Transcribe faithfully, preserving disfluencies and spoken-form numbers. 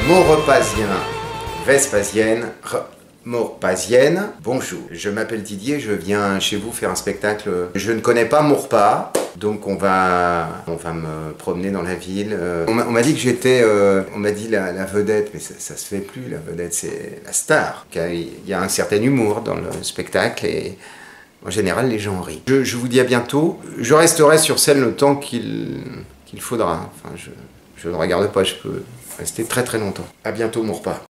Maurepas-ien, Vespasienne, Maurepas-ienne. Bonjour, je m'appelle Didier, je viens chez vous faire un spectacle. Je ne connais pas Maurepas, donc on va, on va me promener dans la ville. On m'a dit que j'étais, euh, on m'a dit la, la vedette, mais ça, ça se fait plus, la vedette c'est la star. Il y a un certain humour dans le spectacle et en général les gens rient. Je, je vous dis à bientôt, je resterai sur scène le temps qu'il qu'il faudra. Enfin, je, je ne regarde pas, je peux rester très très longtemps. À bientôt Maurepas.